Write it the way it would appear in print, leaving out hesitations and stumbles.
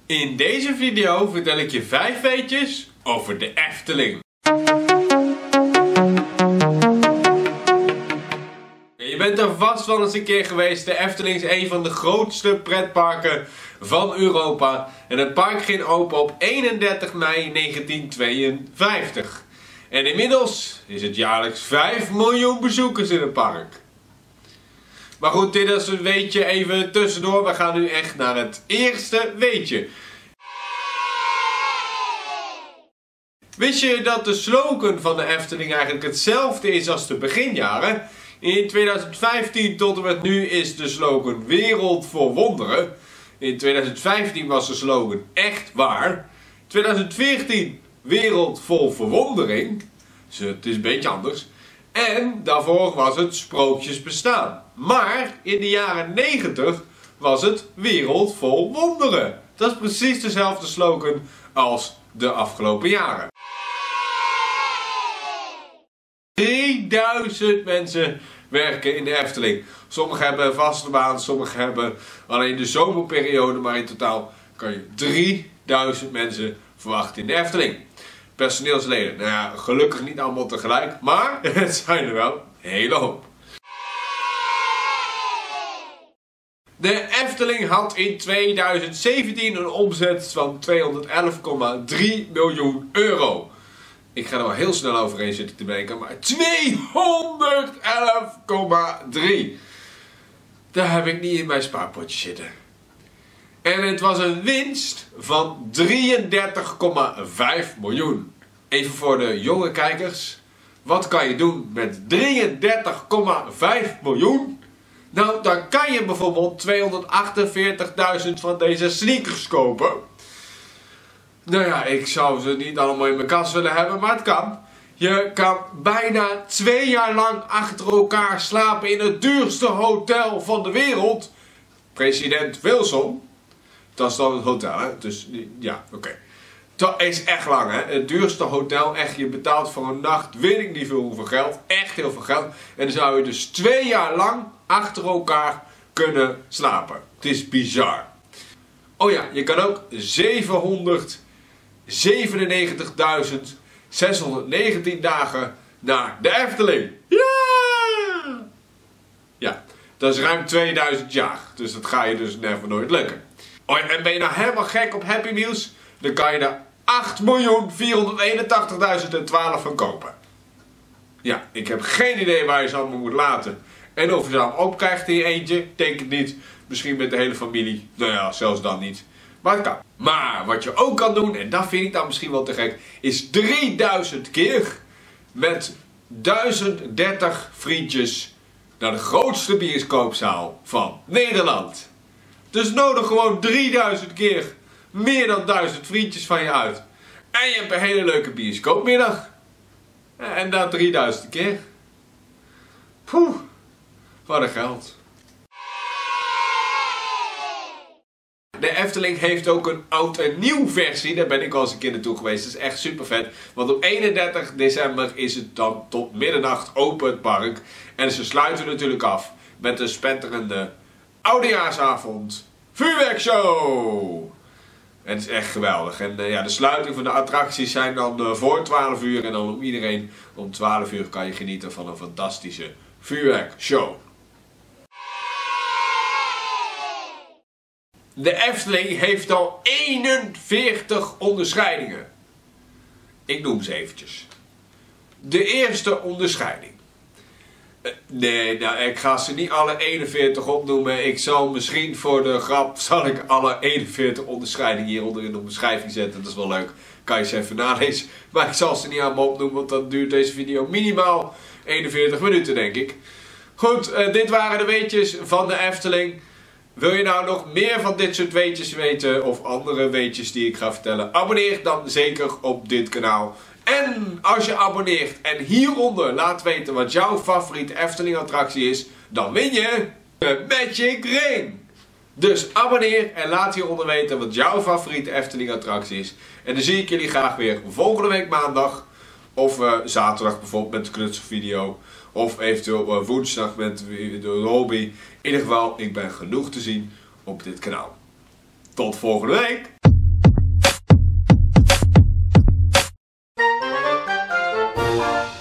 In deze video vertel ik je 5 weetjes over de Efteling. Je bent er vast wel eens een keer geweest. De Efteling is een van de grootste pretparken van Europa. En het park ging open op 31 mei 1952. En inmiddels is het jaarlijks 5 miljoen bezoekers in het park. Maar goed, dit is een weetje even tussendoor. We gaan nu echt naar het eerste weetje. Wist je dat de slogan van de Efteling eigenlijk hetzelfde is als de beginjaren? In 2015 tot en met nu is de slogan Wereld voor Wonderen. In 2015 was de slogan Echt Waar. 2014 Wereld vol Verwondering. Dus het is een beetje anders. En daarvoor was het Sprookjes bestaan. Maar in de jaren 90 was het Wereld vol Wonderen. Dat is precies dezelfde slogan als de afgelopen jaren. 3000 mensen werken in de Efteling. Sommigen hebben een vaste baan, sommigen hebben alleen de zomerperiode. Maar in totaal kan je 3000 mensen verwachten in de Efteling. Personeelsleden, nou ja, gelukkig niet allemaal tegelijk, maar het zijn er wel een hele hoop. De Efteling had in 2017 een omzet van 211,3 miljoen euro. Ik ga er wel heel snel overheen zitten te denken, maar 211,3. Daar heb ik niet in mijn spaarpotje zitten. En het was een winst van 33,5 miljoen. Even voor de jonge kijkers. Wat kan je doen met 33,5 miljoen? Nou, dan kan je bijvoorbeeld 248.000 van deze sneakers kopen. Nou ja, ik zou ze niet allemaal in mijn kast willen hebben, maar het kan. Je kan bijna 2 jaar lang achter elkaar slapen in het duurste hotel van de wereld. President Wilson. Dat is dan het hotel, hè? Dus ja, oké. Dat is echt lang, hè? Het duurste hotel, echt. Je betaalt voor een nacht, weet ik niet veel hoeveel geld. Echt heel veel geld. En dan zou je dus 2 jaar lang achter elkaar kunnen slapen. Het is bizar. Oh ja, je kan ook 797.619 dagen naar de Efteling. Ja! Ja, dat is ruim 2000 jaar. Dus dat ga je dus never nooit lukken. Oh ja, en ben je nou helemaal gek op Happy Meals? Dan kan je er 8.481.012 van kopen. Ja, ik heb geen idee waar je ze allemaal moet laten. En of je ze allemaal opkrijgt in je eentje, denk ik niet. Misschien met de hele familie. Nou ja, zelfs dan niet. Maar het kan. Maar wat je ook kan doen, en dat vind ik dan misschien wel te gek, is 3000 keer met 1030 vriendjes naar de grootste bioscoopzaal van Nederland. Dus nodig gewoon 3000 keer meer dan 1000 vriendjes van je uit. En je hebt een hele leuke bioscoopmiddag. En dat 3000 keer. Poeh, wat een geld. De Efteling heeft ook een oud en nieuw versie. Daar ben ik al eens een keer naartoe geweest. Dat is echt super vet. Want op 31 december is het dan tot middernacht open het park. En ze sluiten natuurlijk af met een spetterende oudejaarsavond vuurwerkshow. En het is echt geweldig. En ja, de sluiting van de attracties zijn dan voor 12 uur. En dan om iedereen om 12 uur kan je genieten van een fantastische vuurwerkshow. De Efteling heeft al 41 onderscheidingen. Ik noem ze eventjes. De eerste onderscheiding. Nee, nou, ik ga ze niet alle 41 opnoemen. Ik zal misschien voor de grap alle 41 onderscheidingen hieronder in de beschrijving zetten. Dat is wel leuk. Kan je ze even nalezen. Maar ik zal ze niet allemaal opnoemen, want dan duurt deze video minimaal 41 minuten, denk ik. Goed, dit waren de weetjes van de Efteling. Wil je nou nog meer van dit soort weetjes weten of andere weetjes die ik ga vertellen? Abonneer dan zeker op dit kanaal. En als je abonneert en hieronder laat weten wat jouw favoriete Efteling attractie is, dan win je de Magic Ring. Dus abonneer en laat hieronder weten wat jouw favoriete Efteling attractie is. En dan zie ik jullie graag weer volgende week maandag. Of zaterdag bijvoorbeeld met de knutselvideo. Of eventueel woensdag met de hobby. In ieder geval, ik ben genoeg te zien op dit kanaal. Tot volgende week! Dag.